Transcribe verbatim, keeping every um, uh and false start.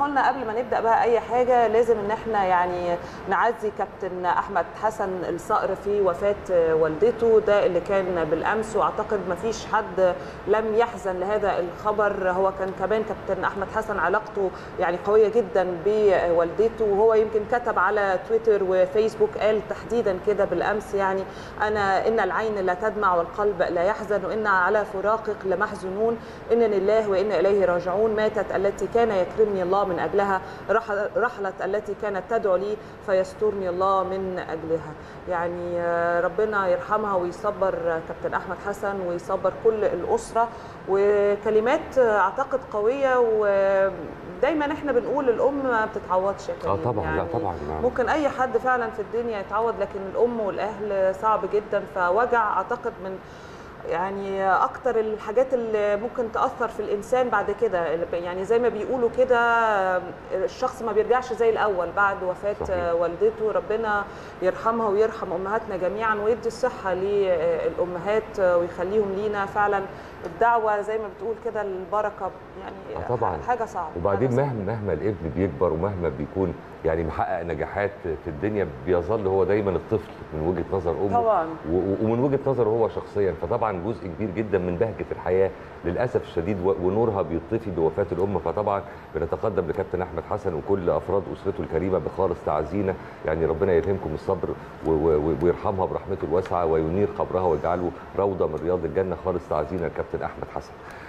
اسمحوا لنا قبل ما نبدا بقى اي حاجه لازم ان احنا يعني نعزي كابتن احمد حسن الصقر في وفاه والدته، ده اللي كان بالامس، واعتقد ما فيش حد لم يحزن لهذا الخبر. هو كان كمان كابتن احمد حسن علاقته يعني قويه جدا بوالدته، وهو يمكن كتب على تويتر وفيسبوك قال تحديدا كده بالامس يعني انا ان العين لا تدمع والقلب لا يحزن وان على فراقك لمحزونون، إنا لله وإنا إليه راجعون. ماتت التي كان يكرمني الله من أجلها، رحلت التي كانت تدعو لي فيسترني الله من أجلها. يعني ربنا يرحمها ويصبر كابتن أحمد حسن ويصبر كل الأسرة. وكلمات أعتقد قوية، ودايما احنا بنقول الأم ما بتتعوضش يا كريم. اه طبعا يعني لا طبعا ممكن أي حد فعلا في الدنيا يتعوض، لكن الأم والأهل صعب جدا. فوجع أعتقد من يعني اكتر الحاجات اللي ممكن تاثر في الانسان بعد كده، يعني زي ما بيقولوا كده الشخص ما بيرجعش زي الاول بعد وفاه صحيح. والدته. ربنا يرحمها ويرحم امهاتنا جميعا ويدي الصحه للامهات ويخليهم لينا فعلا. الدعوه زي ما بتقول كده البركه، يعني طبعا حاجه صعبه. وبعدين حاجة مهما مهما الابن بيكبر ومهما بيكون يعني محقق نجاحات في الدنيا، بيظل هو دايما الطفل من وجهه نظر امه طبعا، ومن وجهه نظره هو شخصيا. فطبعا جزء كبير جدا من بهجه الحياه للاسف الشديد ونورها بيطفي بوفاه الام. فطبعا بنتقدم لكابتن احمد حسن وكل افراد اسرته الكريمه بخالص تعزينا، يعني ربنا يلهمكم الصبر ويرحمها برحمته الواسعه وينير قبرها ويجعله روضه من رياض الجنه. خالص تعزينا لكابتن احمد حسن.